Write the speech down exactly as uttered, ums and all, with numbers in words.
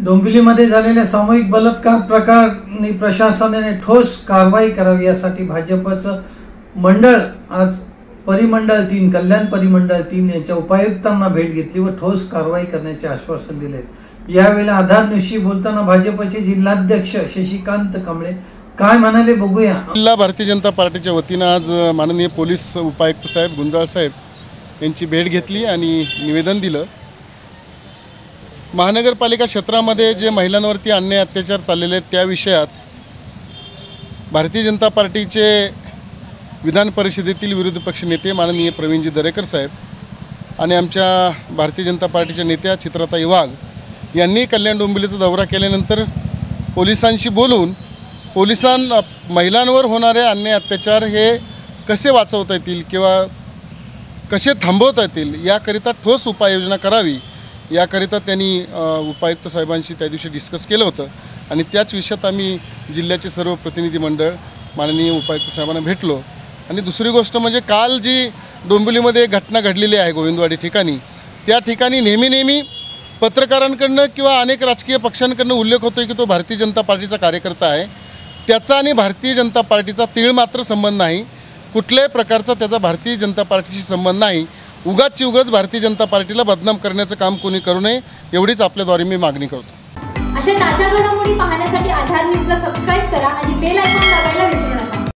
डोंबिवलीमध्ये झालेल्या सामूहिक बलात्कार प्रकरणी प्रशासनाने ठोस कारवाई करावी यासाठी भाजपचं मंडळ आज परिमंडळ तीन कल्याण परिमंडळ तीन यांच्या उपायुक्तांना भेट घेतली व ठोस कारवाई करण्याचे आश्वासन दिले। यावेळी आधारनिशी बोलताना भाजपचे जिल्हाध्यक्ष शशिकांत कांबळे काय म्हणाले बघूया। जिल्हा भारतीय जनता पार्टीच्या वतीने आज माननीय पोलीस उपायुक्त साहेब गुंजाळ साहेब यांची भेट घेतली आणि निवेदन दिलं। महानगरपालिका क्षेत्रामध्ये जे महिलांवरती अन्याय अत्याचार चाललेले आहेत त्या विषयात भारतीय जनता पार्टीचे विधान परिषदेतील विरोधी पक्ष नेते माननीय प्रवीणजी दरेकर साहेब आणि आमच्या भारतीय जनता पार्टीच्या नेत्या चित्रताई वाघ यांनी कल्याण डोंबिवलीचा दौरा केल्यानंतर पोलिसांशी बोलून पोलिसां महिलांवर होणारे अन्याय अत्याचार हे कसे वाचवता येतील किंवा कसे थांबवता येतील याकरिता ठोस उपाययोजना करावी याकरिता त्यांनी उपायुक्त साहेबांशी त्या दिवशी डिस्कस केलं होतं आणि त्याच विषयात आम्ही जिल्ह्याचे सर्व प्रतिनिधी मंडळ माननीय उपायुक्त साहेबांना भेटलो। आणि दुसरी गोष्ट म्हणजे काल जी डोंबिवलीमध्ये घटना घडलेली आहे गोविंदवाडी ठिकाणी त्या ठिकाणी नेहमी नेहमी पत्रकारांकडनं किंवा अनेक राजकीय पक्षांकडनं उल्लेख होतो की तो भारतीय जनता पार्टीचा कार्यकर्ता आहे। त्याचा आणि भारतीय जनता पार्टीचा तीळ मात्र संबंध नाही, कुठल्याही प्रकारचा त्याचा भारतीय जनता पार्टीशी संबंध नाही। उगाच उगाच भारतीय जनता पार्टीला बदनाम करण्याचं काम कोणी करू नये एवढीच आपल्याद्वारे मी मागणी करतो। अशा ताज्या घडामोडी पाहण्यासाठी आधार न्यूजला सबस्क्राइब करा आणि बेल आयकॉन दाबायला विसरू नका।